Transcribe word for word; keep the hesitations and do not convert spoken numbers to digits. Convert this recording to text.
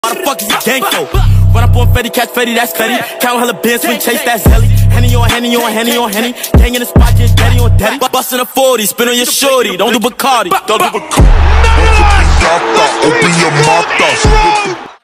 How the fuck is a gang though? Run up on Fetty, catch Fetty, that's Fetty. Count hella bins, swing chase, that's Zelly. Henny on Henny on Henny on Henny. Gang in the spot, get daddy on daddy. Bustin' a forty, spin on your shorty. Don't do Bacardi. Don't do Bacardi. Open your mouth up.